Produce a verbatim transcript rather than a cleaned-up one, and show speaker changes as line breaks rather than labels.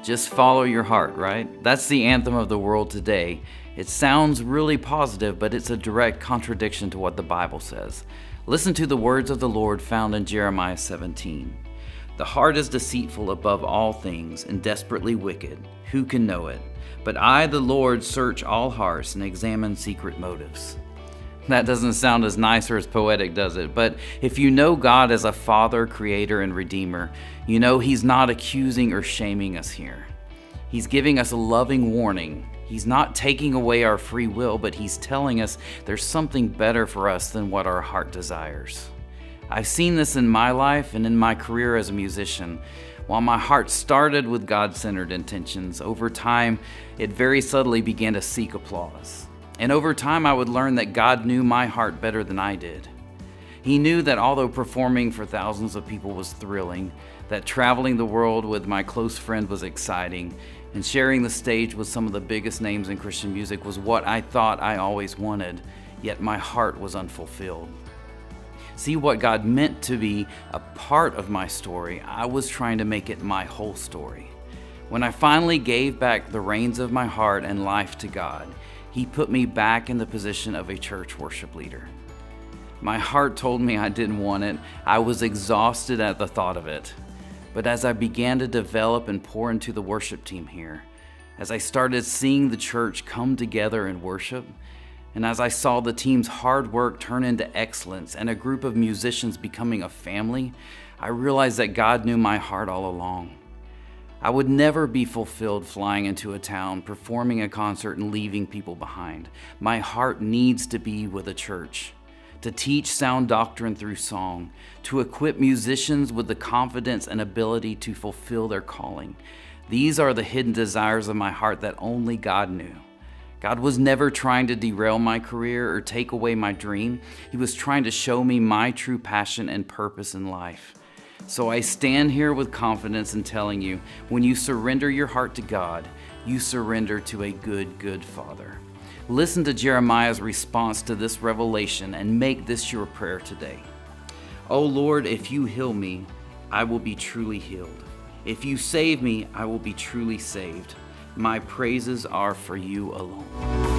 Just follow your heart, right? That's the anthem of the world today. It sounds really positive, but it's a direct contradiction to what the Bible says. Listen to the words of the Lord found in Jeremiah seventeen. The heart is deceitful above all things and desperately wicked. Who can know it? But I, the Lord, search all hearts and examine secret motives. That doesn't sound as nice or as poetic, does it? But if you know God as a Father, Creator, and Redeemer, you know He's not accusing or shaming us here. He's giving us a loving warning. He's not taking away our free will, but He's telling us there's something better for us than what our heart desires. I've seen this in my life and in my career as a musician. While my heart started with God-centered intentions, over time, it very subtly began to seek applause. And over time, I would learn that God knew my heart better than I did. He knew that although performing for thousands of people was thrilling, that traveling the world with my close friend was exciting, and sharing the stage with some of the biggest names in Christian music was what I thought I always wanted, yet my heart was unfulfilled. See, what God meant to be a part of my story, I was trying to make it my whole story. When I finally gave back the reins of my heart and life to God, He put me back in the position of a church worship leader. My heart told me I didn't want it. I was exhausted at the thought of it. But as I began to develop and pour into the worship team here, as I started seeing the church come together in worship, and as I saw the team's hard work turn into excellence and a group of musicians becoming a family, I realized that God knew my heart all along. I would never be fulfilled flying into a town, performing a concert, and leaving people behind. My heart needs to be with a church, to teach sound doctrine through song, to equip musicians with the confidence and ability to fulfill their calling. These are the hidden desires of my heart that only God knew. God was never trying to derail my career or take away my dream. He was trying to show me my true passion and purpose in life. So I stand here with confidence in telling you, when you surrender your heart to God, you surrender to a good, good Father. Listen to Jeremiah's response to this revelation and make this your prayer today. Oh Lord, if you heal me, I will be truly healed. If you save me, I will be truly saved. My praises are for you alone.